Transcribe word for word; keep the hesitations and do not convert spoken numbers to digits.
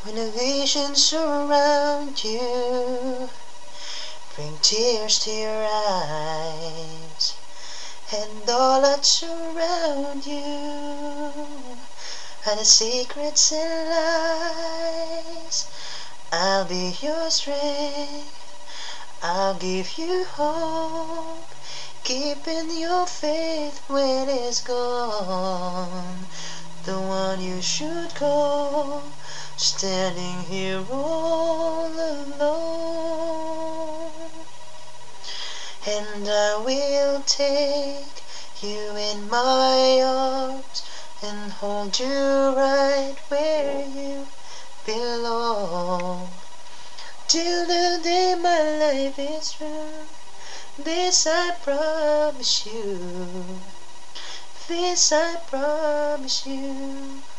When the visions surround you, bring tears to your eyes, and all that surround you are the secrets and lies. I'll be your strength, I'll give you hope, keeping your faith when it's gone. The one you should call, standing here all alone. And I will take you in my arms and hold you right where you belong, till the day my life is through. This I promise you, this I promise you.